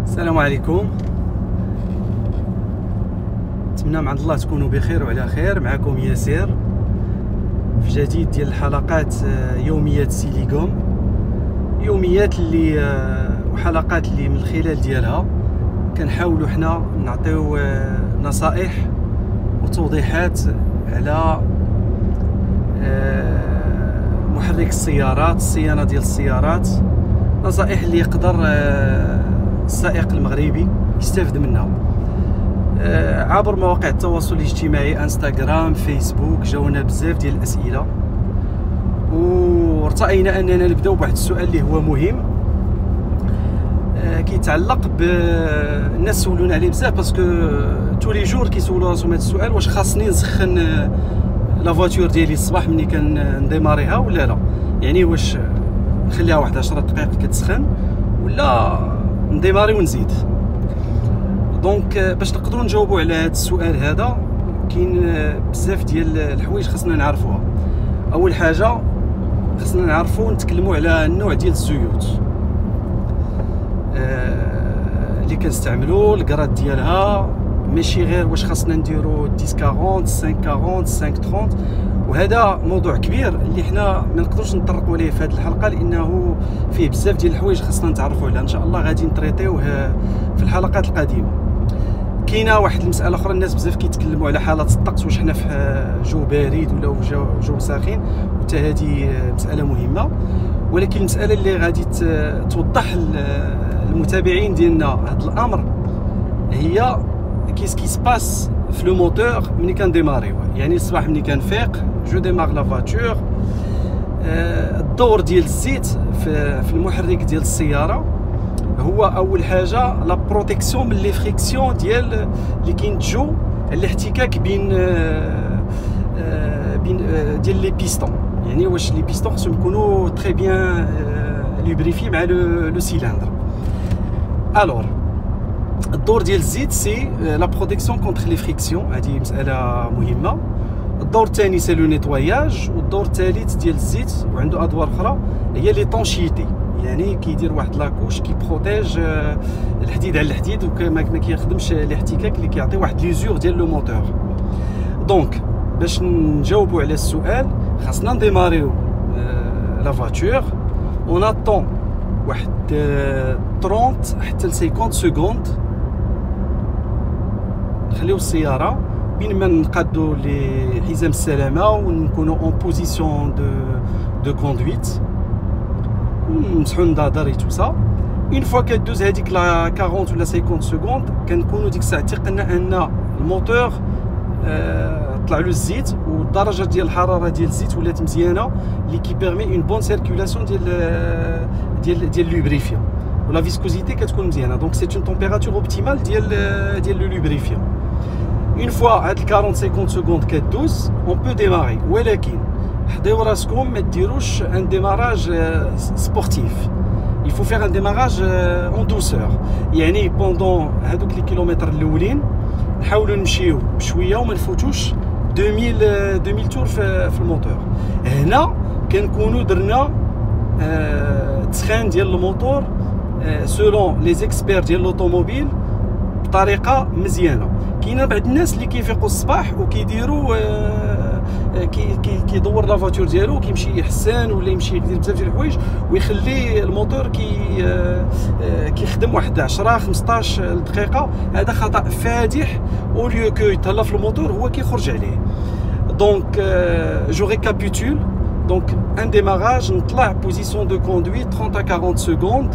السلام عليكم. نتمنى من عند الله تكونوا بخير وعلى خير. معكم ياسر في جديد ديال الحلقات يوميات سيليكوم، يوميات اللي وحلقات اللي من الخلال ديالها كنحاولوا حنا نعطيو نصائح وتوضيحات على محرك السيارات، الصيانه ديال السيارات، نصائح اللي يقدر السائق المغربي يستافد منها عبر مواقع التواصل الاجتماعي، انستغرام، فيسبوك. جاونا بزاف ديال الاسئله وارتئينا اننا نبداو بواحد السؤال اللي هو مهم، كيتعلق بالناس سولونا عليه بزاف، باسكو تولي جور كيسولوا راسهم هذا السؤال: واش خاصني نسخن لا فواتور ديالي الصباح ملي كنديماريها ولا لا؟ يعني واش نخليها واحد 10 دقائق كتسخن ولا نديماري ونزيد؟ دونك باش نقدروا نجاوبوا على هذا السؤال هذا كاين بزاف ديال الحوايج خاصنا نعرفوها. اول حاجه خاصنا نعرفوا نتكلموا على النوع ديال الزيوت اللي كنستعملوا، الكراد ديالها، ماشي غير واش خاصنا نديروا 10 40 5 40 5 30. وهذا موضوع كبير اللي حنا ما نقدروش نطرقوا ليه في هذه الحلقه، لانه فيه بزاف ديال الحوايج خاصنا نتعرفوا عليها. ان شاء الله غادي نطريطيوه في الحلقات القادمه. كاينه واحد المساله اخرى، الناس بزاف كيتكلموا على حالات الطقس، واش حنا في جو بارد ولا جو ساخن، وحتى هذه مساله مهمه. ولكن المساله اللي غادي توضح المتابعين ديالنا هذا الامر هي كيس كي سباس في لو موتور ملي كنديماريو. يعني الصباح ملي كنفيق جو ديمار لا فواتور، الدور ديال الزيت في المحرك ديال السياره هو اول حاجه لا بروتيكسيون من لي فريكسيون ديال اللي كينتجوا على الاحتكاك بين ديال لي بيستون. يعني واش لي بيستون خصهم يكونوا تري بيان لوبريفي مع لو سيلندر. الور الدور ديال الزيت سي لا بروتيكسيون كونتر لي فريكسيون، هذه مساله مهمه. الدور الثاني سي لو نيتواياج، والدور الثالث ديال الزيت وعنده ادوار اخرى هي لي طونشيتي، يعني كيدير واحد لاكوش كي بروتيج الحديد على الحديد وما كيخدمش الاحتكاك اللي كيعطي واحد ليزور ديال لو موتور. دونك باش نجاوبوا على السؤال خاصنا نديماريو لا فواتور، اون اتون واحد 30 حتى ل 50 سكوند، نخليو السياره بين ما نقادو لي حزام السلامه ونكونوا اون بوزيسيون دو كوندويت ونمسحوا النظاظر اي تو سا. اون فوا كدوز هذيك لا 40 ولا 50 سكوند كنكونوا ديك الساعه تيقنا ان الموتور طلع له الزيت، والدرجه ديال الحراره ديال الزيت ولات مزيانه، اللي كيبيرمي اون بون سيركولاسيون ديال لوبريفيون، ولا فيسكوزيتي كتكون مزيانه. دونك سي اون تمبيراتور اوبتيمال ديال لو لوبريفيون. اون فوا هاد 40 50 سكوند كدوز اون بو ديماري، ولكن حضيو راسكم ما ديروش ان ديماراج سبورتيف. il faut faire un démarrage en douceur، يعني بوندون هادوك لي كيلومتر الاولين نحاولوا نمشيو بشويه وما نفوتوش 2000 تور في الموتور. هنا كنكونوا درنا تسخين ديال الموتور سولون لي زيكسبير ديال لوطوموبيل بطريقه مزيانه. كاينه بعض الناس اللي كيفيقوا الصباح وكيديروا كيدور لا فواتور ديالو وكيمشي يحسن ولا يمشي يدير بزاف ديال الحوايج ويخلي الموتور كيخدم واحد 10 15 دقيقه. هذا خطا فادح، او ليو كو يتهلا في الموتور هو كيخرج عليه. دونك جو ريكابيتول، دونك ان ديماراج نطلع بوزيسيون دو كوندويت 30 à 40 سكوند،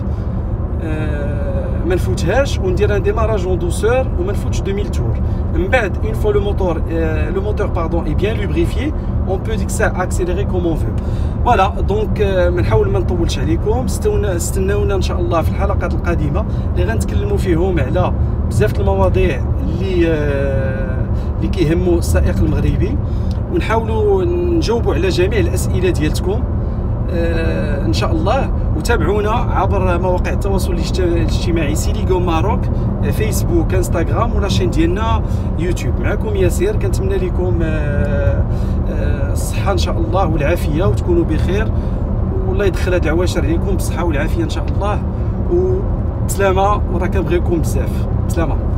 ما نفوتهاش، وندير ان ديماراج اون دوسور وما نفوتش 2000 تور. من بعد اون فوا لو موتور باردون اي بيان لوبريفيي اون بو ديك الساعه اكسيليري كوم اون فو. فوالا دونك ما نحاول ما نطولش عليكم، استناونا ان شاء الله في الحلقات القادمه اللي غنتكلموا فيهم على بزاف المواضيع اللي كيهموا السائق المغربي، ونحاولوا نجاوبوا على جميع الاسئله ديالتكم ان شاء الله. وتابعونا عبر مواقع التواصل الاجتماعي سيليكوم ماروك، فيسبوك، انستغرام، ولا شين ديالنا يوتيوب. معكم ياسر، كنتمنى لكم الصحه ان شاء الله والعافيه وتكونوا بخير، والله يدخل هاد العواشر عليكم بالصحه والعافيه ان شاء الله. بسلامه وراه كنبغيكم بزاف. بسلامه.